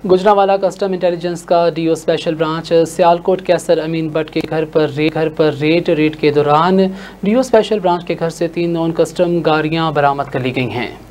Gujranwala custom intelligence का DO special branch Sialkot Qaiser Amin Bhatt के घर पर रेड के दौरान डीओ स्पेशल ब्रांच के घर से 3 नॉन कस्टम गाड़ियां बरामद कर ली गई हैं।